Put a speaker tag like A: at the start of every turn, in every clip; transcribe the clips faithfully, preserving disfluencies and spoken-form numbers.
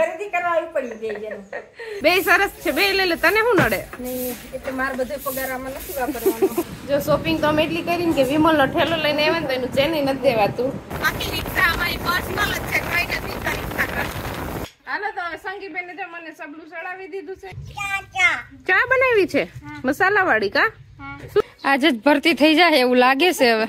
A: ખરીદી કરવા આવી પડી ગઈ છે.
B: બે સરસ છે, બે લઈ લે. તને શું નડે?
A: નહીં એટલે માર બધો પગાર આમાં નથી વાપરવાનો.
B: જો શોપિંગ તો અમે એટલી કરીને કે વિમલ નો ઠેલો લઈને આવે ને તો એનું ચેન નથી દેવાતું. આખી રિક્ષા અમારી પર્સનલ જ છે, કઈ નથી કરી. હાલો તો હવે સંગીબેન ને જો મને સબલું ચડાવી દીધું છે. ચા બનાવી છે મસાલા વાળી કા? આજે જ ભરતી થઈ જાય એવું લાગે છે હવે.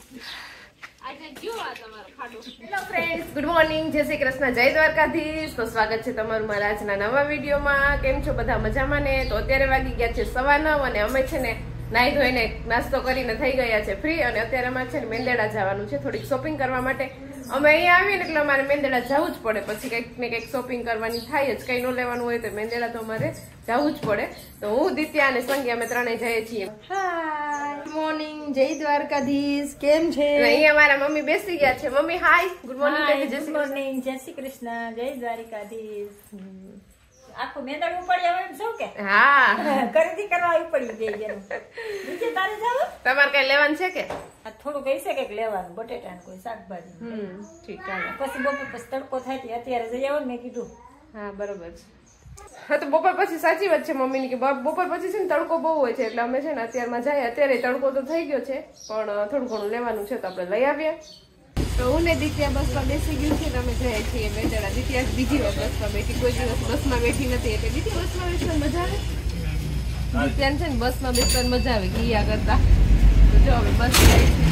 B: Hello friends, good morning, Jai Shri Krishna, જય દ્વારકાધીશ. તો સ્વાગત છે તમારું મારા આજના નવા વિડીયોમાં. કેમ છો બધા? મજામાં ને? તો અત્યારે વાગી ગયા છે સવા નવ અને અમે છે ને નાઈ ધોઈને નાસ્તો કરીને થઈ ગયા છે ફ્રી. અને અત્યારે અમારે છે ને મેંદેડા જવાનું છે થોડીક શોપિંગ કરવા માટે. અમે અહીંયા આવીએ ને એટલે અમારે મેંદેડા જવું જ પડે, પછી કંઈક ને કંઈક શોપિંગ કરવાની થાય જ. કંઈ ન લેવાનું હોય તો મેંદેડા તો અમારે જવું જ પડે. તો હું, દિત્યા અને સંગી અમે ત્રણેય જઈએ છીએ.
A: હાય, ગુડ મોર્નિંગ, જય દ્વારકાધીશ. કેમ છે?
B: અહીંયા મારા મમ્મી બેસી ગયા છે. Mummy hi, good morning.
A: Good morning, Jai Shri Krishna, જય દ્વારકાધીશ. આખું મેંદડ ઉપડી આવે એમ શું કે?
B: હા,
A: ખરીદી કરવા આવી પડી ગઈ છે. નીચે તારે જાવ?
B: તમારે કઈ લેવાનું છે કે?
A: આ થોડું કઈ છે કે લેવાનું, બટેટા ને કોઈ શાકભાજી.
B: હમ, ઠીક છે.
A: પછી બપોર પછી તડકો થાય છે, અત્યારે જઈ આવો ને મેં કીધું.
B: હા, બરોબર છે. હા, તો બપોર પછી સાચી વાત છે મમ્મીની કે બપોર પછી છે ને તડકો બહુ હોય છે, એટલે અમે છે ને અત્યારમાં જાય. અત્યારે તડકો તો થઈ ગયો છે, પણ થોડું ઘણું લેવાનું છે તો આપણે લઈ આવીએ. તો હું ને દિત્યા બસમાં બેસી ગયું છે, અમે જઈએ છીએ મેંદડા. દિત્યા બીજી વાર બસમાં બેઠી, કોઈ દિવસ બસમાં બેઠી નથી, એટલે દીદી બસમાં બેસવાની મજા આવે. દિત્યાને છે ને બસમાં બેસવાની મજા આવે ગયા કરતા. તો જો હવે બસ જાય છે.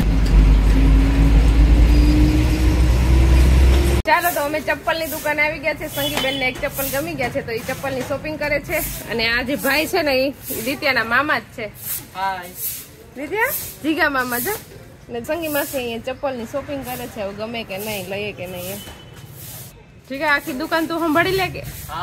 B: ચાલો તો અમે ચપ્પલ ની દુકાને આવી ગયા છે. સંગીબેન ને એક ચપ્પલ ગમી ગયા છે તો એ ચપ્પલ ની શોપિંગ કરે છે. અને આ જે ભાઈ છે ને એ દિત્યાના મામા જ છે. દિત્યા જીગા મામા છે. ને સંગી માસી અહીંયા ચપ્પલ ની શોપિંગ કરે છે. હવે ગમે કે નહીં, લઈએ કે નહીં. જીગા આખી દુકાન તું સંભાળી લે કે?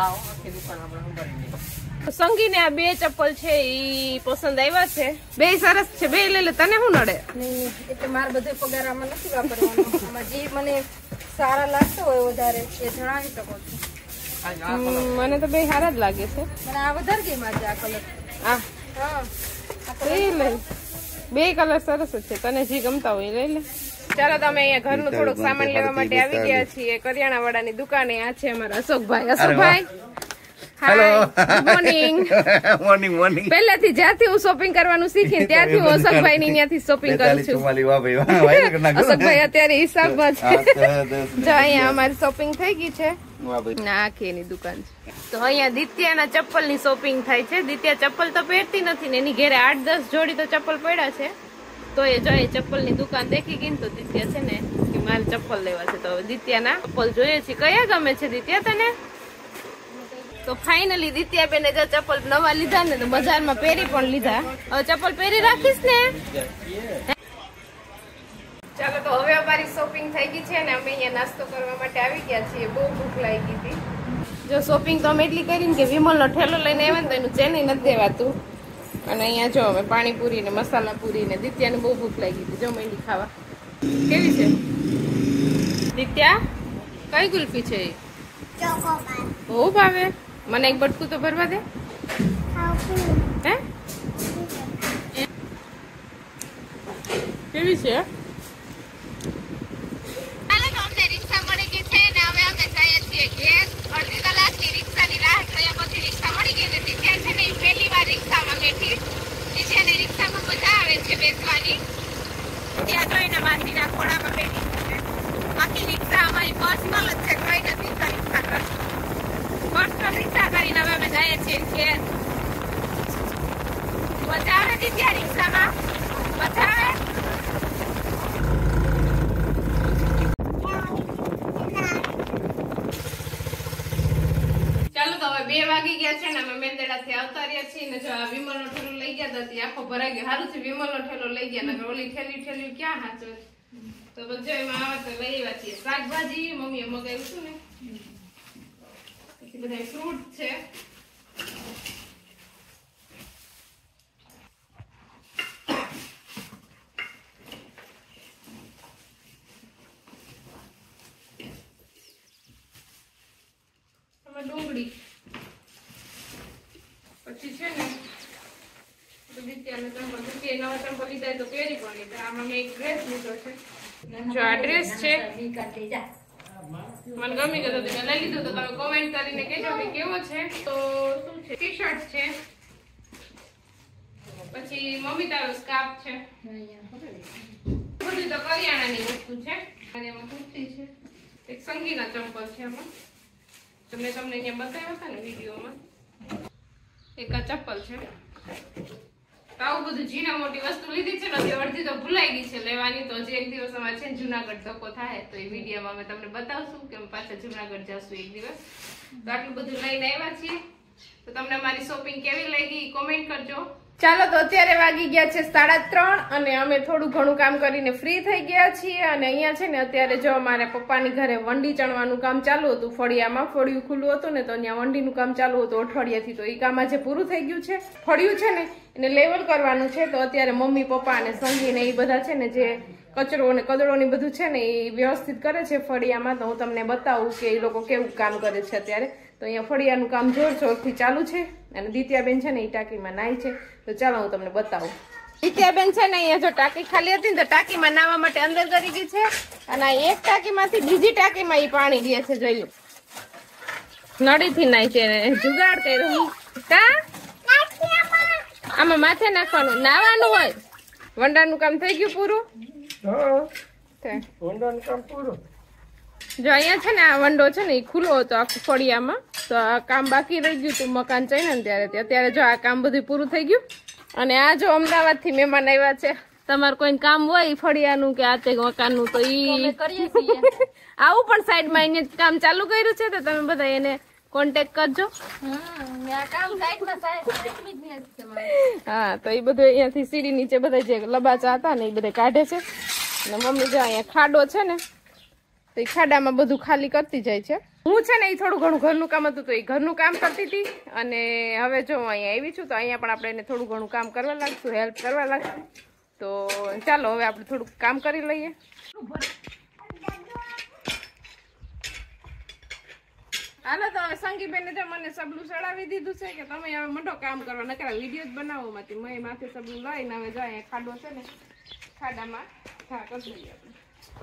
B: સંગી ને આ બે ચપ્પલ છે ઈ પસંદ આવ્યા છે. બે સરસ છે, બે લઈ લે. તને શું નડે?
A: નહીં એટલે માર બધો પગાર આમાં નથી વાપરવાનો. આમાં જે મને સારા લાગતો હોય વધારે એ જણાવી શકો છો.
B: મને તો બે સારા જ લાગે છે.
A: મને આ વધારે ગેમ છે આ કલર.
B: આ
A: હા,
B: બે લઈ. બે કલર સરસ જ છે, તને જે ગમતા હોય લઈ લે. ચાલો તો અમે અહીંયા ઘરનું થોડુંક સામાન લેવા માટે આવી ગયા છીએ કરિયાણા વાળાની દુકાને. આ છે અમારા Ashokbhai. Ashokbhai
C: hello,
B: good morning.
C: Morning morning.
B: પહેલેથી જ્યાંથી હું શોપિંગ કરવાનું શીખીને ત્યારથી હું અશોકભાઈ ની ત્યાંથી શોપિંગ કરું છું. અશોકભાઈ અત્યારે હિસાબમાં છે. જો અહીંયા અમારી શોપિંગ થઈ ગઈ છે. આખી એની દુકાન છે. તો અહીંયા દિત્યાના ચપ્પલ ની શોપિંગ થાય છે. દિત્યા ચપ્પલ તો પહેરતી નથી ને એની ઘેરે આઠ દસ જોડી તો ચપ્પલ પડ્યા છે. તો એ જો એ ચપ્પલ ની દુકાન દેખી ગઈ તો દિત્યા છે ને કે મારે ચપ્પલ લેવા છે. તો હવે દિત્યાના ચપ્પલ જોઈએ છે. કયા ગમે છે દિત્યા તને? તો ફાઇનલી દિત્યા બેને જો ચપ્પલ નવા લીધા ને તો બજારમાં પહેરી પણ લીધા. હવે ચપ્પલ પહેરી રાખીશ ને? ચાલો તો હવે અમારી શોપિંગ થઈ ગઈ છે ને અમે અહીંયા નાસ્તો કરવા માટે આવી ગયા છીએ. બહુ ભૂખ લાગી હતી. જો શોપિંગ તો અમે એટલી કરીને કે વિમલ નો ઠેલો લઈને આવે ને તો એનું ચેન નથી દેવાતું. અને અહીંયા જો અમે પાણીપુરી ને મસાલા પૂરી ને દિત્યાને બહુ ભૂખ લાગી હતી. જો મેંડી ખાવા કેવી છે દિત્યા? કઈ ગુલ્ફી છે એ? બહુ ભાવે. મને એક બટકું તો ભરવા દે. હે કેવી છે? બે વાગી ગયા છે ને અમે મેંદેડાથી આવતા રહ્યા છીએ ને જો આ વિમલ નો ઠેલો લઈ ગયા હતા આખો ભરાઈ ગયો. સારું છે વિમલ નો ઠેલો લઈ ગયા ને ઓલી ઠેલી ઠેલી ક્યાં હાચો. તો બધું એમાં આવે તો લઈ આવ્યા છીએ શાકભાજી. મમ્મીએ મગાવ્યું છું ને પછી બધા ફ્રૂટ છે. ડુંગળી પછી છે ને દિત્યાને ચંપલ દિત્યાએ નવા ચંપલ લીધા તો પહેરી પણ લીધા. આમાં મેં એક ડ્રેસ લીધો છે. જો આ ડ્રેસ છે મને ગમી ગયો તો મેં લઈ લીધું. તો તમે કોમેન્ટ કરીને કહેજો કે કેવો છે. તો શું છે, ટી શર્ટ છે, પછી મમ્મી તારો સ્કાર્ફ છે, બધું તો કરિયાણાની વસ્તુ છે. અને એમાં કુર્તી છે, એક સંગીના ચંપલ છે. એમાં તો મેં તમને અહીંયા બતાવ્યા હતા ને વિડીયોમાં. એક આ ચપ્પલ છે. આવું બધું ઝીણા મોટી વસ્તુ લીધી છે ને, અડધી તો ભૂલાઈ ગઈ છે લેવાની. તો હજી એક દિવસ અમારે છે જુનાગઢ ધક્કો થાય તો એ વિડીયોમાં અમે તમને બતાવશું કે અમે પાછા જુનાગઢ જશું એક દિવસ. તો આટલું બધું લઈને આવ્યા છીએ. તો તમને અમારી શોપિંગ કેવી લાગી કોમેન્ટ કરજો. ચાલો તો અત્યારે વાગી ગયા છે સાડા ત્રણ અને અમે થોડું ઘણું કામ કરીને ફ્રી થઈ ગયા છીએ. અને અહીંયા છે ને અત્યારે જો અમારે પપ્પાની ઘરે વંડી ચણવાનું કામ ચાલુ હતું. ફળિયામાં ફળિયું ખુલ્લું હતું ને, તો અહીંયા વંડીનું કામ ચાલુ હતું અઠવાડિયાથી. તો એ કામ આજે પૂરું થઈ ગયું છે. ફળિયું છે ને એને લેવલ કરવાનું છે. તો અત્યારે મમ્મી પપ્પા અને સંગી ને એ બધા છે ને જે કચરો અને કદડો ને બધું છે ને એ વ્યવસ્થિત કરે છે ફળિયામાં. તો હું તમને બતાવું કે એ લોકો કેવું કામ કરે છે અત્યારે. તો અહીંયા ફળિયાનું કામ જોર જોરથી ચાલુ છે. અને દિત્યાબેન છે ને એ ટાંકીમાં નાય છે. તો ચાલો હું તમને બતાવું. દિત્યાબેન છે ને અહીંયા જો ટાંકી ખાલી હતી ને તો ટાંકીમાં નાવા માટે અંદર કરી ગઈ છે. અને એક ટાંકીમાંથી બીજી ટાંકીમાં એ પાણી લે છે. જોઈ લો, નળીથી નાય છે, જુગાડ કર્યો. કા આમાં માથે નાખવાનું, નાવાનું હોય. વંડાનું કામ થઈ ગયું પૂરું. જો અહીંયા છે ને આ વંડો છે ને એ ખુલ્લો હતો આખું ફળિયામાં. તો આ કામ બાકી રહી ગયું હતું મકાન ચાઈને ને ત્યારે. અત્યારે જો આ કામ બધું પૂરું થઈ ગયું. અને આ જો અમદાવાદ થી મહેમાન આવ્યા છે. તમારે કોઈ કામ હોય ફળિયાનું કે આ તે મકાનનું તો ઈ આવું પણ સાઈડમાં એને કામ ચાલુ કર્યું છે. તો તમે બધા એને કોન્ટેક્ટ કરજો. હા, તો એ બધું અહીંયાથી સીડી નીચે બધા જે લબાચા હતા ને એ બધા કાઢે છે. અને મમ્મી જો અહીંયા ખાડો છે ને તો એ ખાડામાં બધું ખાલી કરતી જાય છે. હું છે ને એ થોડું ઘણું ઘરનું કામ હતું તો એ ઘરનું કામ કરતી હતી. અને હવે જો હું અહીંયા આવી છું તો અહીંયા પણ આપણે એને થોડું ઘણું કામ કરવા લાગશું, હેલ્પ કરવા લાગશું. તો ચાલો હવે આપણે થોડુંક કામ કરી લઈએ. હાલો તો હવે સંગીબેને જો મને સબલું ચડાવી દીધું છે કે તમે હવે મોટો કામ કરવા, નકરા વિડીયો જ બનાવો માંથી. મેં માથે સબલું લઈને હવે જાય ખાડો છે ને ખાડામાં હા કરી દઈએ આપણે.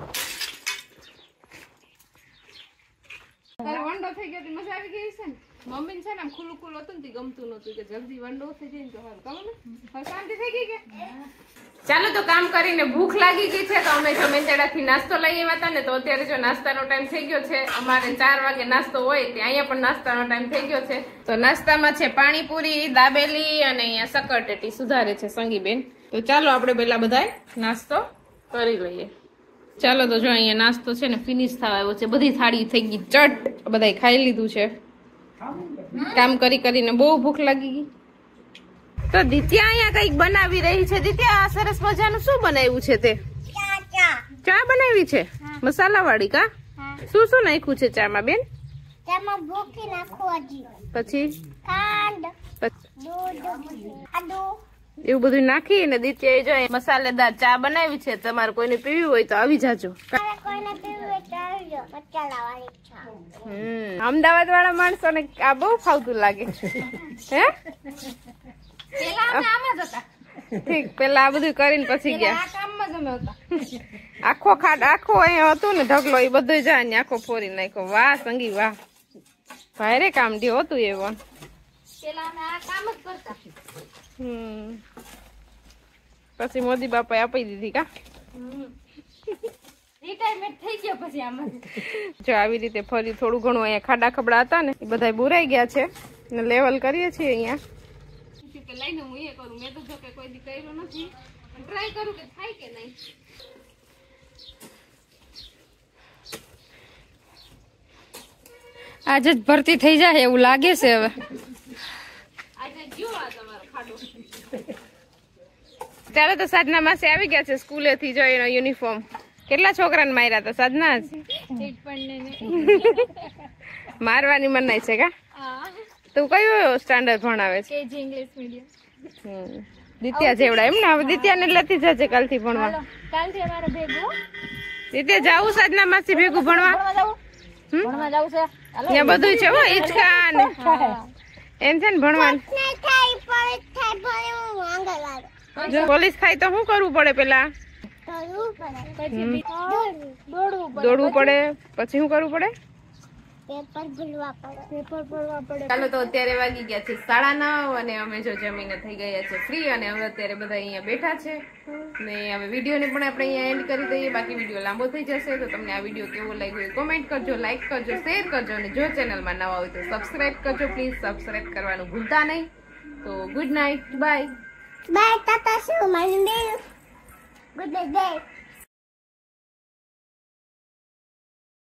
B: તારે વંડો થઈ ગયો મજા આવી ગઈ છે ને. મમ્મી છે ને આમ ખુલ્લું ખુલ્લું હતું ને ગમતું નતું કે જલ્દી વંડો થઈ જાય ને તો હાલ કહો ને. હવે શાંતિ થઈ ગઈ કે ચાલો તો કામ કરીને ભૂખ લાગી ગઈ છે. તો અમે જો મેંચાડાથી નાસ્તો લઈ આવ્યા હતા ને તો અત્યારે જો નાસ્તાનો ટાઈમ થઈ ગયો છે. અમારે ચાર વાગે નાસ્તો હોય તે અહીંયા પણ નાસ્તાનો ટાઈમ થઈ ગયો છે. તો નાસ્તામાં છે પાણીપુરી, દાબેલી અને અહીંયા સક્કરટેટી સુધારે છે સંગીબેન. તો ચાલો આપણે પેલા બધા નાસ્તો કરી લઈએ. ચાલો તો જો અહીંયા નાસ્તો છે ને ફિનિશ થવા આવ્યો છે. બધી થાળી થઈ ગઈ ચટ, બધા ખાઈ લીધું છે. કામ કરી કરીને બહુ ભૂખ લાગી ગઈ. તો દિત્યા અહીંયા કઈક બનાવી રહી છે. દિત્યા સરસ મજાનું શું બનાવ્યું છે તે? ચા બનાવી છે મસાલા વાળી. કા શું શું નાખ્યું છે ચામાં બેન?
D: ચામાં ભૂકી નાખવું હજી,
B: પછી
D: ખાંડ,
B: પછી
D: દૂધ, આદુ
B: એવું બધું નાખી ને દિત્યાએ જો મસાલેદાર ચા બનાવી છે. તમારે કોઈને પીવી હોય તો આવી જાજો.
D: કોઈને પીવું હોય તો આવજો. મસાલા વાળી ચા.
B: હમ અમદાવાદ વાળા માણસો ને આ બહુ ફાવતું લાગે. હે ઠીક, પેલા આ બધું કરીને પછી ગયા. આખો ખાડ આખો અહીંયા હતું ને ઢગલો એ બધું જાય ને આખો ફોરી નાખ્યો. વાહ સંગી વાહ, ભારે કામ ઢી હતું એ પણ. હમ પછી મોદી બાપાએ આપી દીધી. કા
A: રિટાયરમેન્ટ થઈ ગયો પછી આમાં.
B: જો આવી રીતે ફરી થોડું ઘણું અહીંયા ખાડા ખબડા હતા ને એ બધા બુરાઈ ગયા છે ને લેવલ કરીએ છીએ અહીંયા. લઈને હું એ કરું. મેં તો જો કે કોઈ દી કર્યું નથી, ટ્રાય કરું કે થાય કે નહીં.
A: આજે જ ભરતી થઈ જાય એવું લાગે છે હવે.
B: આજે ગયો આ તમારો ખાડો. ચાલો તો સાધના માસી આવી ગયા છે સ્કૂલે થી. જો એનો યુનિફોર્મ કેટલા છોકરાને માર્યા હતા સાધના જ. મારવાની મનાઈ છે કા? તું કયું સ્ટાન્ડર્ડ ભણાવે છે?
A: KG English medium.
B: હમ દિત્યા જેવડા એમ ને. હવે દિત્યાને લેતી જજે કાલથી ભણવા.
A: કાલથી અમારે ભેગું
B: દિત્યા જાવું સાધના માસી ભેગું ભણવા?
A: ભણવા જાવું છે.
B: ત્યાં બધું છે હો ઈચકા ને એમ છે ને ભણવાનું. પોલીસ ખાય તો શું કરવું પડે? પેલા દોડવું પડે, પછી શું કરવું પડે?
D: પેપર ભૂલવા પડે
A: પેપર ભરવા પડે.
B: ચાલો તો અત્યારે વાગી ગયા છે સાડા નવ અને અમે જો જમીને થઈ ગયા છે ફ્રી અને હવે અત્યારે બધા અહીંયા બેઠા છે ને હવે વિડીયોને પણ આપણે અહીંયા એન્ડ કરી દઈએ. બાકી વિડીયો લાંબો થઈ જશે તો તમને આ વિડીયો કેવો લાગ્યો એ કોમેન્ટ કરજો, લાઈક કરજો, શેર કરજો અને જો ચેનલમાં નવા હોય તો સબસ્ક્રાઇબ કરજો પ્લીઝ. સબસ્ક્રાઇબ કરવાનું ભૂલતા નહીં. તો good night, bye.
D: Bye tata શું મને ગુડ નાઈટ.